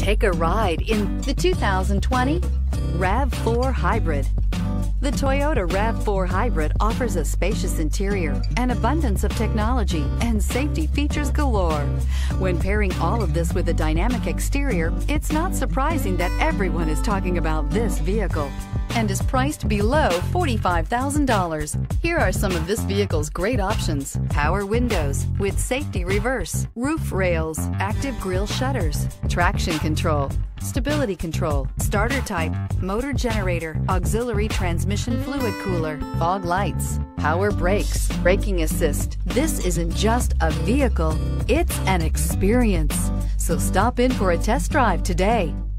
Take a ride in the 2020 RAV4 Hybrid. The Toyota RAV4 Hybrid offers a spacious interior, an abundance of technology, and safety features galore. When pairing all of this with a dynamic exterior, it's not surprising that everyone is talking about this vehicle and is priced below $45,000. Here are some of this vehicle's great options: power windows with safety reverse, roof rails, active grille shutters, traction control, stability control, starter type, motor generator, auxiliary transmission fluid cooler, fog lights, power brakes, braking assist. This isn't just a vehicle, it's an experience. So stop in for a test drive today.